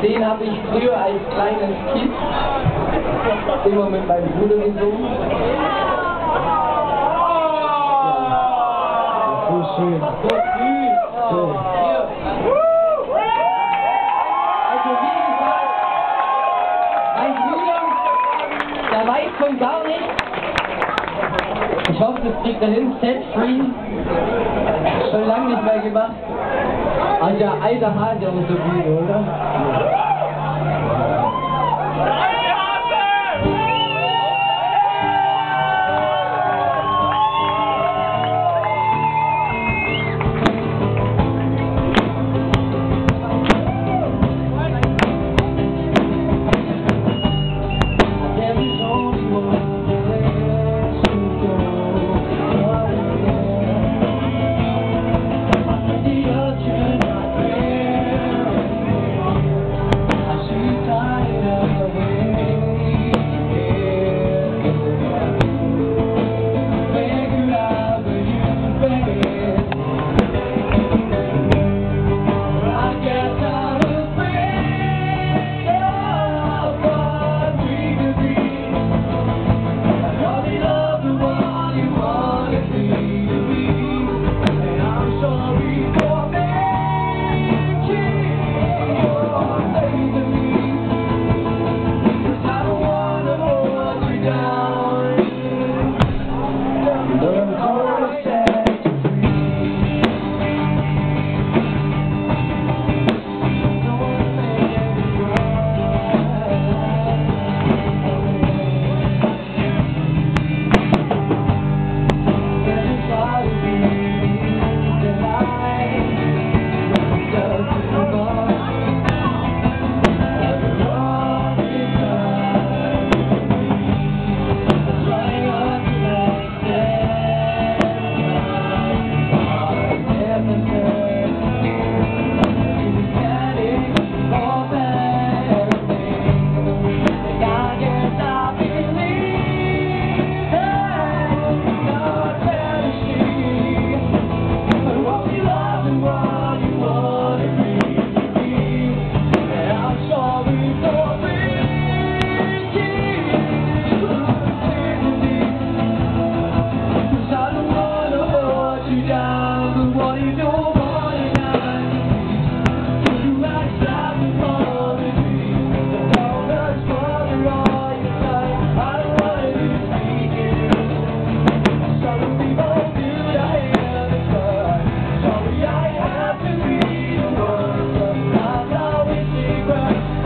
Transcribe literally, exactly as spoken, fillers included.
Den habe ich früher als kleines Kind immer mit meinem Bruder gesungen. So schön. So süß. So. Hier. Also wie gesagt, mein Bruder, der weiß von gar nichts. Ich hoffe, das kriegt er hin. Set free. Schon lange nicht mehr gemacht. Also alter Hase und so gut, oder?